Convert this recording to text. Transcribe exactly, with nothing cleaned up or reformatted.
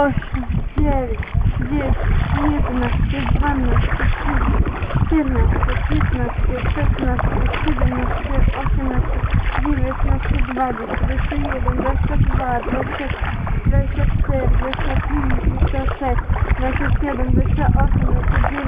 osiem, dziewięć, dziesięć, jedenaście, dwanaście, czternaście, piętnaście, szesnaście, siedemnaście, osiemnaście, dziewiętnaście, dwadzieścia, dwadzieścia jeden, dwadzieścia dwa, dwadzieścia trzy, dwadzieścia cztery, dwadzieścia pięć, dwadzieścia sześć, dwadzieścia siedem, dwadzieścia osiem, dwadzieścia dziewięć,